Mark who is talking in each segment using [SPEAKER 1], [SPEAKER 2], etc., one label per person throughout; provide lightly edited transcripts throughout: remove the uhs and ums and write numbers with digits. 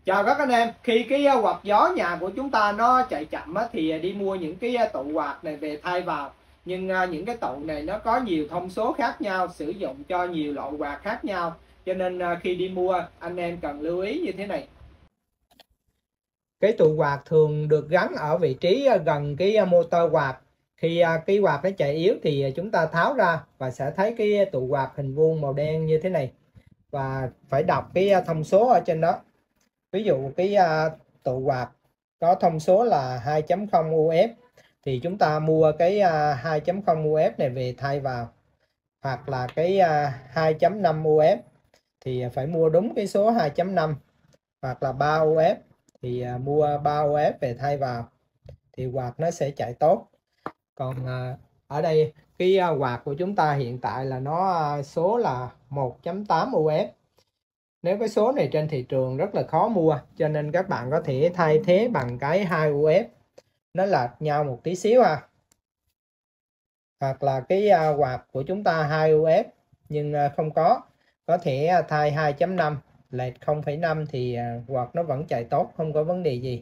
[SPEAKER 1] Chào các anh em, khi cái quạt gió nhà của chúng ta nó chạy chậm á, thì đi mua những cái tụ quạt này về thay vào. Nhưng những cái tụ này nó có nhiều thông số khác nhau, sử dụng cho nhiều loại quạt khác nhau. Cho nên khi đi mua anh em cần lưu ý như thế này. Cái tụ quạt thường được gắn ở vị trí gần cái motor quạt. Khi cái quạt nó chạy yếu thì chúng ta tháo ra và sẽ thấy cái tụ quạt hình vuông màu đen như thế này. Và phải đọc cái thông số ở trên đó. Ví dụ cái tụ quạt có thông số là 2.0 UF thì chúng ta mua cái 2.0 UF này về thay vào, hoặc là cái 2.5 UF thì phải mua đúng cái số 2.5, hoặc là 3 UF thì mua 3 UF về thay vào thì quạt nó sẽ chạy tốt. Còn ở đây cái quạt của chúng ta hiện tại là nó số là 1.8 UF. Nếu cái số này trên thị trường rất là khó mua, cho nên các bạn có thể thay thế bằng cái 2 UF, nó lệch nhau một tí xíu hoặc là cái quạt của chúng ta 2 UF nhưng không có thể thay 2.5 lệch 0,5 thì quạt nó vẫn chạy tốt, không có vấn đề gì.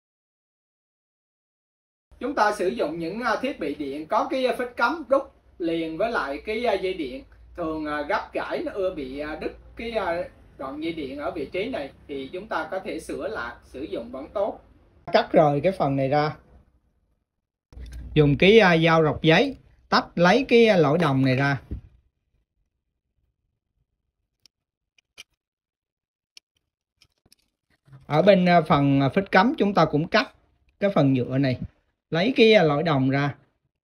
[SPEAKER 1] Chúng ta sử dụng những thiết bị điện có cái phích cắm đúc liền với lại cái dây điện, thường gấp gãy nó ưa bị đứt cái đoạn dây điện ở vị trí này thì chúng ta có thể sửa lại, sử dụng vẫn tốt. Cắt rời cái phần này ra, dùng cái dao rọc giấy tách lấy cái lỗ đồng này ra. Ở bên phần phích cắm chúng ta cũng cắt cái phần nhựa này, lấy cái lỗ đồng ra.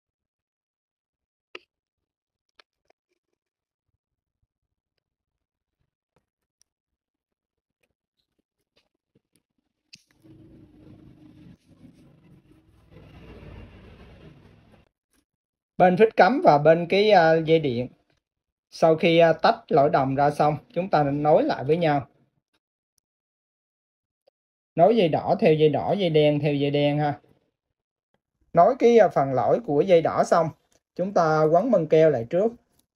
[SPEAKER 1] Bên phích cắm và bên cái dây điện, sau khi tách lỗ đồng ra xong, chúng ta nên nối lại với nhau. Nối dây đỏ theo dây đỏ, dây đen theo dây đen ha. Nối cái phần lỗi của dây đỏ xong, chúng ta quấn băng keo lại trước.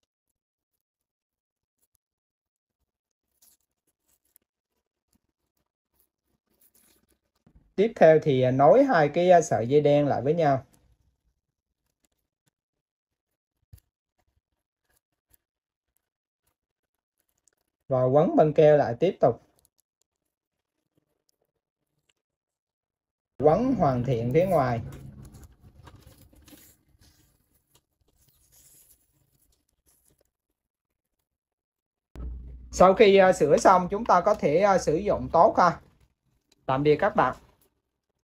[SPEAKER 1] Tiếp theo thì nối hai cái sợi dây đen lại với nhau. Và quấn băng keo lại tiếp tục. Quấn hoàn thiện phía ngoài. Sau khi sửa xong chúng ta có thể sử dụng tốt ha. Tạm biệt các bạn.